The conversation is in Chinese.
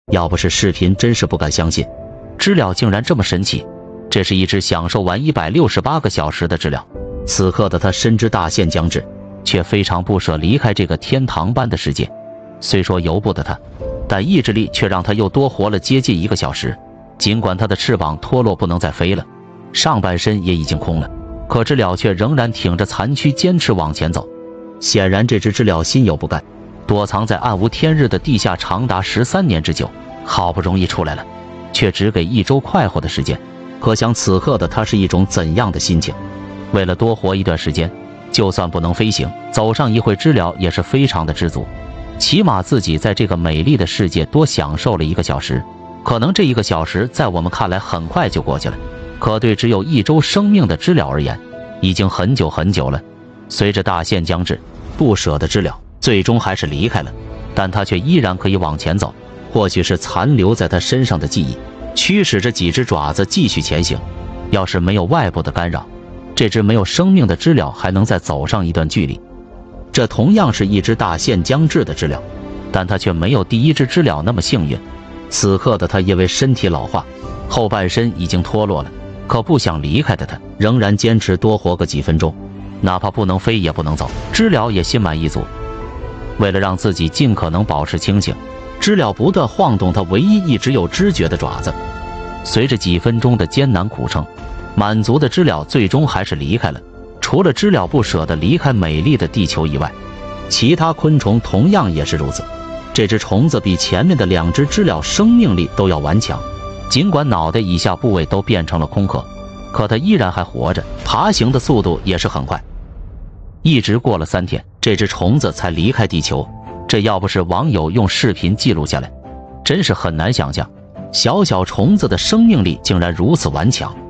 要不是视频，真是不敢相信，知了竟然这么神奇。这是一只享受完168个小时的知了，此刻的它深知大限将至，却非常不舍离开这个天堂般的世界。虽说由不得它，但意志力却让它又多活了接近1个小时。尽管它的翅膀脱落不能再飞了，上半身也已经空了，可知了却仍然挺着残躯坚持往前走。显然这只知了心有不甘，躲藏在暗无天日的地下长达13年之久，好不容易出来了，却只给1周快活的时间。可想此刻的它是一种怎样的心情？为了多活一段时间，就算不能飞行，走上一回知了也是非常的知足。起码自己在这个美丽的世界多享受了1个小时。可能这1个小时在我们看来很快就过去了，可对只有1周生命的知了而言，已经很久很久了。随着大限将至，不舍的知了最终还是离开了，但它却依然可以往前走。或许是残留在它身上的记忆，驱使着几只爪子继续前行。要是没有外部的干扰，这只没有生命的知了还能再走上一段距离。这同样是一只大限将至的知了，但它却没有第1只知了那么幸运。此刻的它因为身体老化，后半身已经脱落了，可不想离开的它仍然坚持多活个几分钟，哪怕不能飞也不能走。知了也心满意足。为了让自己尽可能保持清醒，知了不断晃动它唯一一直有知觉的爪子。随着几分钟的艰难苦撑，满足的知了最终还是离开了。除了知了不舍得离开美丽的地球以外，其他昆虫同样也是如此。这只虫子比前面的2只知了生命力都要顽强，尽管脑袋以下部位都变成了空壳，可它依然还活着，爬行的速度也是很快。一直过了3天，这只虫子才离开地球。这要不是网友用视频记录下来，真是很难想象，小小虫子的生命力竟然如此顽强。